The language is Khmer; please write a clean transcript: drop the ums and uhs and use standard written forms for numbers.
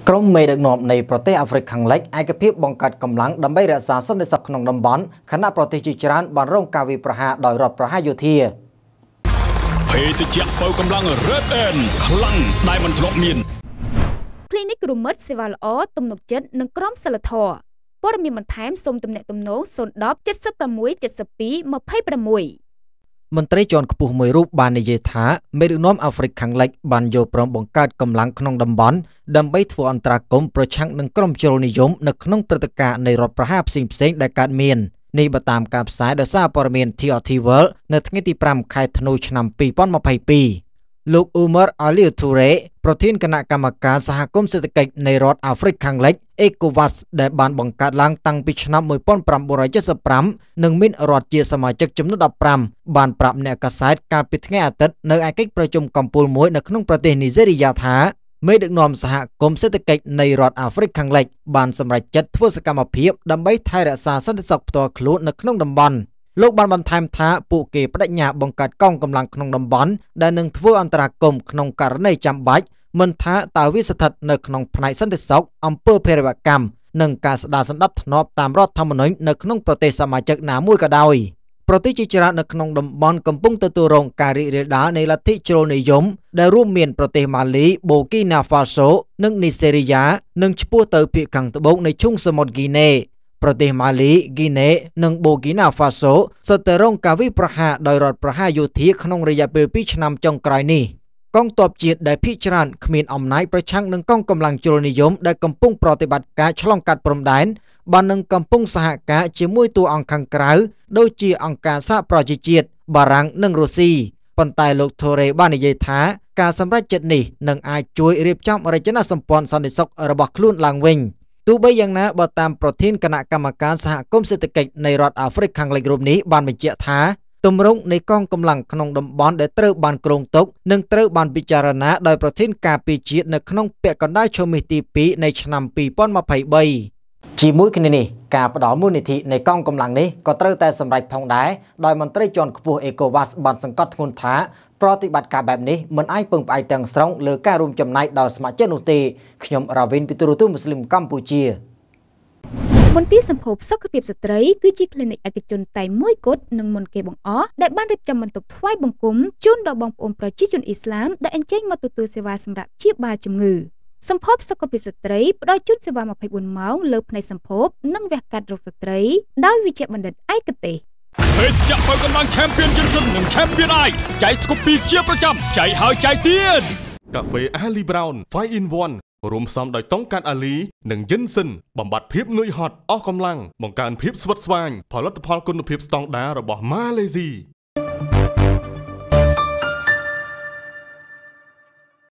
ក្រុមមេដឹកនាំនៃប្រទេសអាហ្វ្រិកខាងលិចឯកភាពបង្កើតកម្លាំងដើម្បីរក្សាសន្តិសុខក្នុងតំបន់ខណៈប្រទេសជាច្រើនបានរងការវាយប្រហារដោយរដ្ឋប្រហារយោធាភេសជ្ជៈបើកម្លាំង Red End ខ្លាំងដែលមិនធ្លាប់មាន Clinic រមិតសេវាល្អទំនុកចិត្តនិងក្រមសីលធម៌ព័ត៌មានបន្ថែមសូមទំនាក់ទំនង010 76 72 26 មន្ត្រីជាន់ខ្ពស់មួយរូបបាននិយាយថាមេដឹកនាំអាហ្វ្រិកខាងលិចបានយល់ព្រមបង្កើតកម្លាំងក្នុងតំបន់ដើម្បីធ្វើអន្តរាគមន៍ប្រឆាំងនឹងក្រុមជ្រុលនិយមនៅក្នុងព្រឹត្តិការណ៍នៃរដ្ឋប្រហារផ្សេងៗដែលកើតមាននេះបើតាមការផ្សាយដោយសារព័ត៌មាន TRT World នៅថ្ងៃទី5ខែធ្នូឆ្នាំ2022លោក Umar Ali Toure ប្រធានគណៈកម្មការសហគមន៍សេដ្ឋកិច្ចនៃរដ្ឋអាហ្វ្រិកខាងលិច ECOWAS ដែលបានបង្កើតឡើងតាំងពីឆ្នាំ1975និងមានរដ្ឋជាសមាជិកចំនួន15បានប្រាប់អ្នកកាសែតកាលពីថ្ងៃអាទិត្យនៅឯកិច្ចប្រជុំកំពូលមួយនៅក្នុងប្រទេសនីហ្សេរីយ៉ាថាមេដឹកនាំសហគមន៍សេដ្ឋកិច្ចនៃរដ្ឋអាហ្វ្រិកខាងលិចបានសម្រេចចិត្តធ្វើសកម្មភាពដើម្បីថែរក្សាសន្តិសុខផ្ទាល់ខ្លួននៅក្នុងតំបន់លោកបានបន្ថែមថាពួកគេបដិញ្ញាបង្កើតកងកម្លាំងក្នុងតំបន់ដែលនឹងធ្វើអន្តរាគមន៍ក្នុងករណីចាំបាច់មិនថាតើវាស្ថិតនៅក្នុងផ្នែកសន្តិសុខអំពើភេរវកម្មនិងការស្ដារសណ្ដាប់ធ្នាប់តាមរដ្ឋធម្មនុញ្ញនៅក្នុងប្រទេសសមាជិកណាមួយក៏ដោយប្រទេសជាច្រើននៅក្នុងតំបន់កំពុងទទួលរងការរីករាលដាលនៃលទ្ធិជ្រុលនិយមដែលរួមមានប្រទេសម៉ាលី បូគីណាហ្វាសូ និងនីសេរីយ៉ានិងឆ្ពោះទៅភាគខាងត្បូងនៃឈូងសមុទ្រហ្គីណេប្រទេសម៉ាលី ហ្គីណេ និងបូគីណាហ្វាសូសុទ្ធតែរងការវាយប្រហារដោយរដ្ឋប្រហារយោធាក្នុងរយៈពេល2ឆ្នាំចុងក្រោយនេះកងទ័ពជាតិដែលភាគច្រើនគ្មានអំណាចប្រឆាំងនឹងកងកម្លាំងជ្រុលនិយមដែលកំពុងប្រតិបត្តិការឆ្លងកាត់ព្រំដែនបាននឹងកំពុងសហការជាមួយតួអង្គខាងក្រៅដូចជាអង្គការសហប្រជាជាតិបារាំងនិងរុស្ស៊ីប៉ុន្តែលោកថូរ៉េបាននិយាយថាការសម្រេចចិត្តនេះនឹងអាចជួយរៀបចំរចនាសម្ព័ន្ធសន្តិសុខរបស់ខ្លួនឡើងវិញទោះបីយ៉ាងណាបើតាមប្រធានគណៈកម្មការសហគមន៍សេដ្ឋកិច្ចនៃរដ្ឋអាហ្វ្រិកខាងលិចរូបនេះបានបញ្ជាក់ថាទម្រង់នៃកងកម្លាំងក្នុងតំបន់ដែលត្រូវបានគ្រោងទុកនិងត្រូវបានពិចារណាដោយប្រធានការពារជាតិនៅក្នុងពាក់កណ្ដាលឆមាសទី2នៃឆ្នាំ2023ជាមួយគ្នានេះការផ្ដល់មូលនិធិនៃកងកម្លាំងនេះក៏ត្រូវតែសម្រេចផងដែរដោយមន្ត្រីជាន់ខ្ពស់ ECOWAS បានសង្កត់ធ្ងន់ថាប្រតិបត្តិការបែបនេះមិនអាចពឹងផ្អែកទាំងស្រុងលើការរួមចំណែកដោយស្ម័គ្រចិត្តនោះទេខ្ញុំរាវិនពីទូរទស្សន៍មូស្លីមកម្ពុជាមន្ទីរសម្ភពសុខភាពស្ត្រីគឺជា clinic ឯកជនតែមួយគត់និងមុនគេបង្អស់ដែលបានរៀបចំបន្ទប់ថ្វាយបង្គំជូនដល់បងប្អូនប្រជាជនអ៊ីស្លាមដែលអញ្ជើញមកទទួលសេវាសម្រាប់ព្យាបាលជំងឺសម្ភពសុខភាពស្ត្រីផ្ដល់ជូនសេវា24ម៉ោងលើផ្នែកសម្ភពនិងវះកាត់រោគស្ត្រីដោយវិជ្ជាបណ្ឌិតឯកទេសភេសជ្ជៈបើកម្លាំង Champion Johnson និង Champion I ចែកស្គូពីជាប្រចាំចែកហើយចែកទៀតកាហ្វេ Ali Brown 5 in 1រួមផ្សំដោយតុងកាត់អាលីនិងយិនសិនបំបត្តិភាពនឿយហត់អស់កម្លាំងបង្កើនភាពស្វិតស្វាញផលិតផលគុណភាពស្តង់ដាររបស់ម៉ាឡេស៊ី